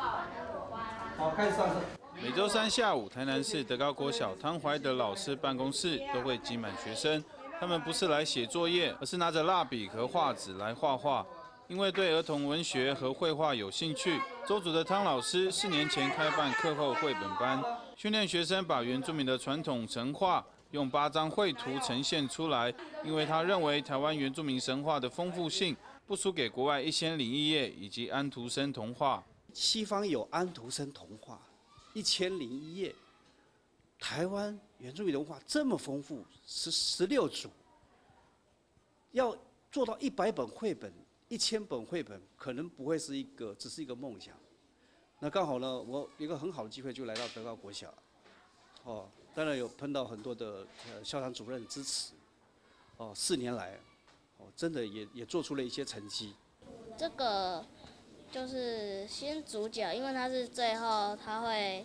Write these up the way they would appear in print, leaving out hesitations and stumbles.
好，开始上色。 每周三下午，台南市德高国小汤怀德老师办公室都会挤满学生。他们不是来写作业，而是拿着蜡笔和画纸来画画。因为对儿童文学和绘画有兴趣，周组的汤老师4年前开办课后绘本班，训练学生把原住民的传统神话用8张绘图呈现出来。因为他认为台湾原住民神话的丰富性不输给国外《101夜》以及安徒生童话。 西方有安徒生童话《101夜》，台湾原住民文化这么丰富，16组，要做到100本绘本、1000本绘本，可能不会是只是一个梦想。那刚好呢，我有一个很好的机会就来到德高国小，当然有碰到很多的校长主任支持，4年来，真的也做出了一些成绩。 这个就是新主角，因为他是最后他会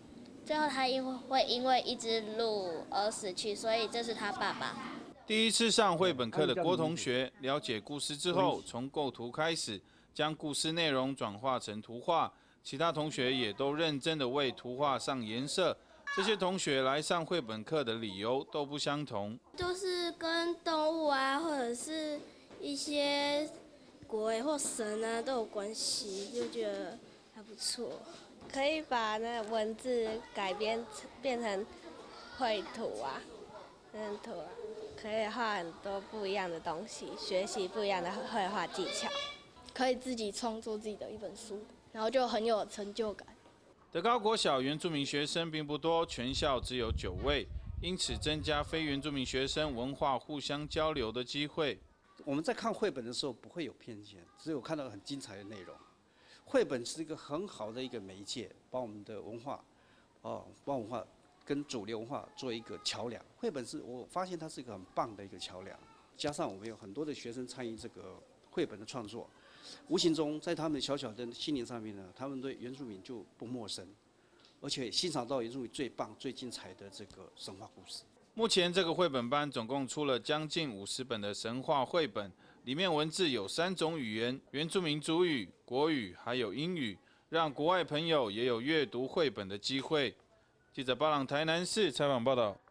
因为一只鹿而死去，所以这是他爸爸。 第一次上绘本课的郭同学，了解故事之后，从构图开始，将故事内容转化成图画。其他同学也都认真的为图画上颜色。这些同学来上绘本课的理由都不相同， 就是跟动物啊，或者是一些鬼或神啊都有关系，就觉得还不错。 可以把那个文字变成绘图啊，可以画很多不一样的东西，学习不一样的绘画技巧， 可以自己创作自己的一本书，然后就很有成就感。 德高国小原住民学生并不多，全校只有9位，因此增加非原住民学生文化互相交流的机会。 我们在看绘本的时候不会有偏见，只有看到很精彩的内容。绘本是一个很好的一个媒介，把我们的文化，把文化跟主流文化做一个桥梁。绘本我发现它是一个很棒的一个桥梁，加上我们有很多的学生参与这个绘本的创作，无形中在他们小小的心灵上面呢，他们对原住民就不陌生，而且欣赏到原住民最棒、最精彩的这个神话故事。 目前这个绘本班总共出了将近50本的神话绘本，里面文字有3种语言：原住民族语、国语还有英语，让国外朋友也有阅读绘本的机会。记者巴朗台南市采访报道。